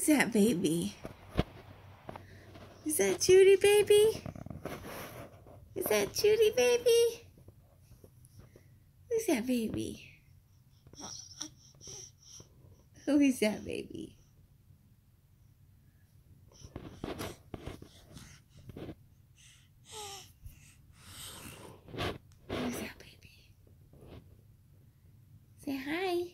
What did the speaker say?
Who's that baby? Is that Judy baby? Is that Judy baby? Who's that baby? Who is that baby? Who's that baby? Say hi.